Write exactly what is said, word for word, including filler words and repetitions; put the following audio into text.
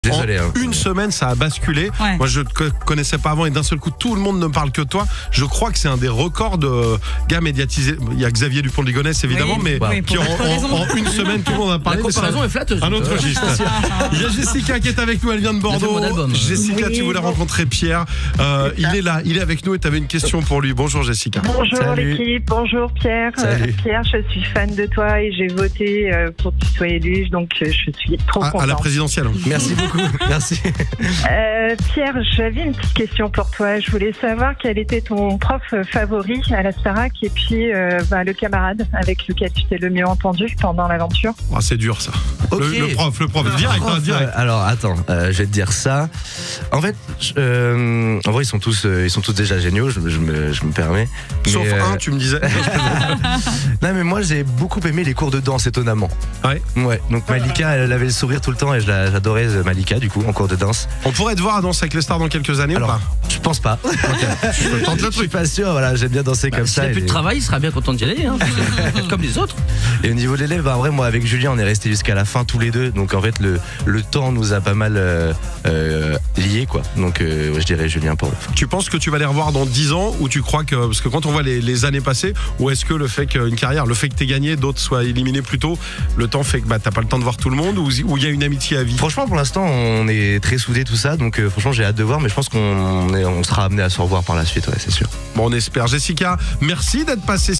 Désolé. En hein. une semaine, ça a basculé. Ouais. Moi, je ne te connaissais pas avant et d'un seul coup, tout le monde ne parle que de toi. Je crois que c'est un des records de gars médiatisés. Il y a Xavier Dupont de Ligonnès, évidemment, Oui, mais oui, qui pour en, d'autres raisons. en- en une semaine, tout le monde a La parlé. mais comparaison c'est est flatteuse. un autre registre. Il y a Jessica qui est avec nous, elle vient de fait Bordeaux. mon album. Jessica, Oui, tu voulais bon. rencontrer Pierre. Euh, il est là, il est avec nous et tu avais une question pour lui. Bonjour Jessica. Bonjour Salut. l'équipe, bonjour Pierre. Salut. Euh, Pierre, je suis fan de toi et j'ai voté euh, pour que tu sois élu, donc euh, je suis trop À, à la contente. présidentielle. Merci beaucoup. Merci. Euh, Pierre, j'avais une petite question pour toi. Je voulais savoir quel était ton prof favori à la Starac et puis euh, bah, le camarade avec lequel tu t'es le mieux entendu pendant l'aventure. Ah, c'est dur ça. Ok. Le, le prof, le prof, direct, hein, direct. Euh, alors attends, euh, je vais te dire ça. En fait, je- euh, en vrai ils sont tous, euh, ils sont tous déjà géniaux. Je, je me, je me permets. Mais, Sauf euh, un, tu me disais. Non mais moi j'ai beaucoup aimé les cours de danse étonnamment. Ouais. Ouais. Donc Malika, elle avait le sourire tout le temps et je la- j'adorais euh, Malika du coup en cours de danse. On pourrait te voir à danser avec les stars dans quelques années Alors, ou pas? Je pense pas. Je tente le Je suis truc. pas sûr. Voilà, j'aime bien danser comme S'il ça. n'a et plus de les- travail, il sera bien content d'y aller, hein, comme les autres. Et au niveau de l'élève, bah, en vrai, moi avec Julien, on est resté jusqu'à la fin tous les deux. Donc en fait, le, le temps nous a pas mal euh, euh, liés, quoi. Donc euh, ouais, je dirais Julien pour le fin. Tu penses que tu vas les revoir dans dix ans ou tu crois que, parce que quand on voit les, les années passées, ou est-ce que le fait qu'une carrière, le fait que t'aies gagné, d'autres soient éliminés plus tôt, le temps fait que bah, t'as pas le temps de voir tout le monde ou ou il y a une amitié à vie? Franchement, pour l'instant, on est très soudés, tout ça. Donc euh, franchement, j'ai hâte de voir. Mais je pense qu'on est- on sera amené à se revoir par la suite, ouais, c'est sûr. Bon, on espère. Jessica, merci d'être passée.